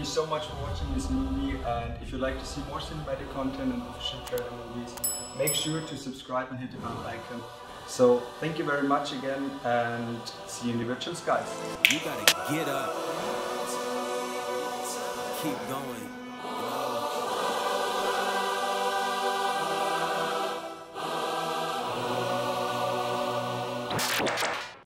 you so much for watching this movie, and if you'd like to see more cinematic content and official trailer movies, make sure to subscribe and hit the bell icon. So thank you very much again, and see you in the virtual skies. You gotta get up, keep going.